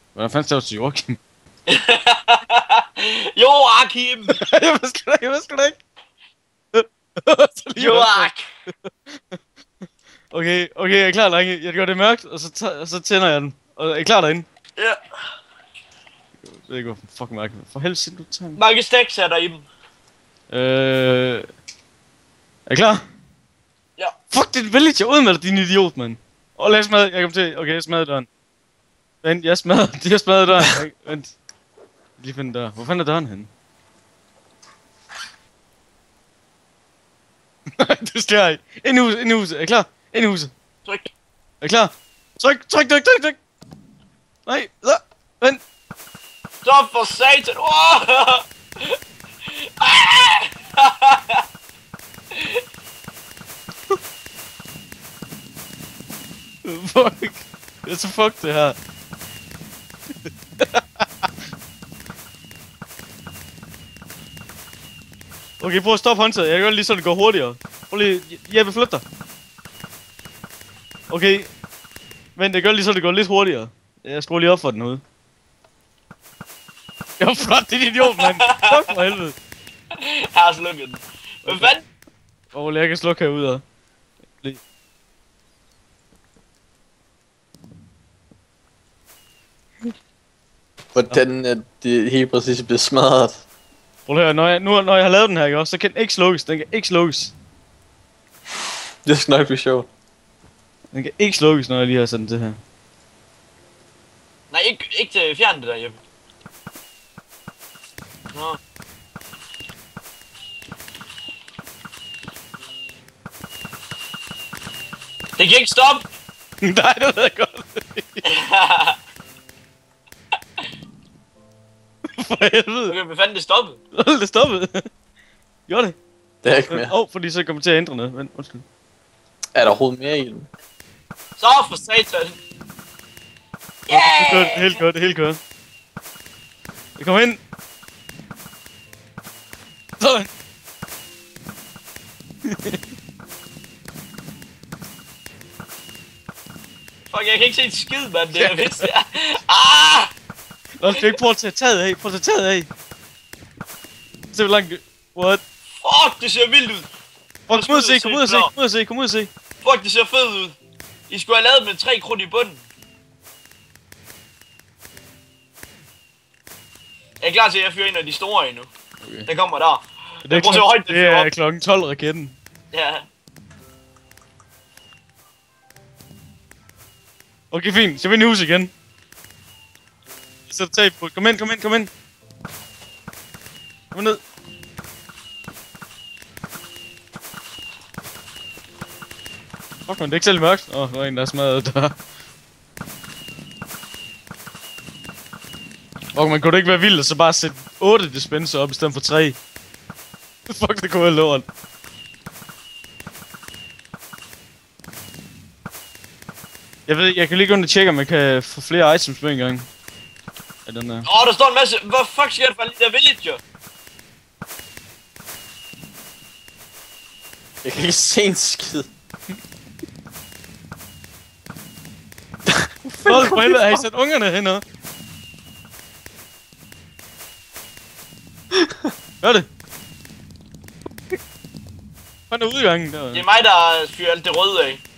Hvordan fanden staves til Joachim? Joachim! Jeg vidste det ikke. Joach! Okay, jeg er klar, drenge. Jeg gør det mørkt, og så tænder jeg den. Og er I klar derinde? Ja. Det er ikke, fucking mærke. For helvede, sind du tager. Mange stacks er der i dem. Er I klar? Ja. Fuck, det er village, ud med dig, din idiot, mand. Og lad os smadre, jeg kom til. Okay, jeg smadrede døren. Vent, jeg smadrede døren. Vent. Lige finde dør. Hvor fanden er døren henne? Nej, det sker ikke. Ind i huset. Er I klar? Ind i huset. Tryk. Er I klar? Tryk. Nej, så. Vent. Stop for satan! Fuck. Det er så fuck det her. Okay, prøv at stoppe håndtaget. Jeg kan godt lige så det går hurtigere. Prøv lige, Jeppe, flyt dig. Okay. Vent, jeg gør lige så det går lidt hurtigere. Jeg skruer lige op for den ude. Jeg var flot, det er idiot, mand. Fuck for helvede. Jeg har slukket den. Hvad fanden? Jeg kan slukke herude. Hvordan er det helt præcis blevet smadret? Prøv at høre, når jeg har lavet den her, ikke også, så kan den ikke slukkes. Den kan ikke slukkes. Det skal nok blive sjovt. Den kan ikke slukkes, når jeg lige har sat den til her. Nej, ikke fjern det der, Jeppe. Nå. Det kan ikke stoppe! Nej, det ved jeg godt. For helvede. Okay, hvad fanden det stoppede? Det stoppede. Gjorde det? Det er ikke mere. Fordi så kommer til at ændre noget. Vent, undskyld. Er der overhovedet mere i den? Så for satan! Yeah! Helt godt. Jeg kommer ind. Sådan. Fuck, jeg kan ikke se en skid, mand. Det er vist der. Ah! Nå, skal ikke prøve at tage taget af. Se hvor langt. What? Fuck, det ser vildt ud. Fuck, kom ud og se. Fuck, det ser fedt ud. I skulle have lavet med 3 krudt i bunden. Jeg er klar til, at jeg fyrer en af de store endnu. Okay. Den kommer der. Det er klokken 12 raketten. Ja. Okay, fint. Så er vi i hus igen. Jeg sætter tag på. Kom ind. Kom ned. Fuck, men det er ikke særlig mørkt. Der var en, der smadrede dør. Fuck, man kunne det ikke være vildt, og så bare sætte 8 dispenser op i stedet for 3. Fuck, det kunne være lort. Jeg kan lige gå ind og tjekke, om jeg kan få flere items med en gang. Ja, den der. Der står en masse. Hvad fuck sker der for der villager? Jeg kan ikke se en skid. Hold for helvede, har I sat ungerne hernede? Gør det. Hvad er udgangen der? Det er mig, der fyrer alt det røde af.